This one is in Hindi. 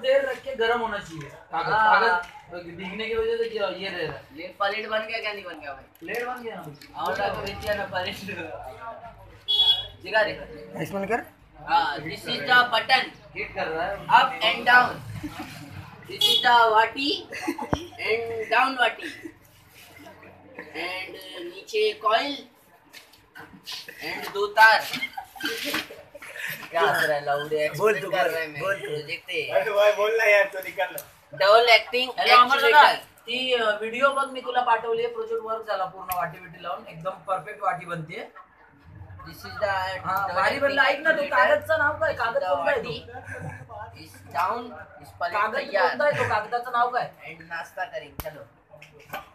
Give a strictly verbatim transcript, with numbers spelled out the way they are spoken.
देर रख के गर्म होना चाहिए कागज। कागज भीगने की वजह से ये रह रहा है। ये प्लेट बन गया क्या नहीं बन गया भाई? प्लेट बन गया ना और तो बेच दिया ना प्लेट। दिखा दे इसमें कर। हाँ, this is the button hit कर रहा है up and down. This is the वाटी एंड डाउन वाटी एंड नीचे कॉइल एंड दो तार। क्या कर रहा है लाउडे? बोल तू, कर रहा है मैं बोल तू। प्रोजेक्ट है। अरे भाई बोल ना यार, तो निकल डबल एक्टिंग हॅलो अमर दादा, एक्चुएटर। ती व्हिडिओ बघ मी तुला पाठवली, प्रोजेक्ट वर्क झाला पूर्ण वाटी बिटी लावून एकदम परफेक्ट वाटी बनते। दिस इज द हा भारी बनला। ऐक ना, तू कागदचं नाव काय? कागद कोणता आहे तो? इस डाउन इस प्लेट कागद तैयार कोणता आहे तो? कागदाचं नाव काय? एंड नाश्ता करेंगे चलो।